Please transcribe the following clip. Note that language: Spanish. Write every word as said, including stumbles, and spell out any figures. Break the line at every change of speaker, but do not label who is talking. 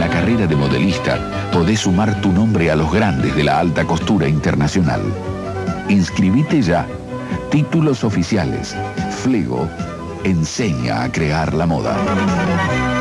la carrera de modelista podés sumar tu nombre a los grandes de la alta costura internacional. Inscribite ya. Títulos oficiales. Flego enseña a crear la moda.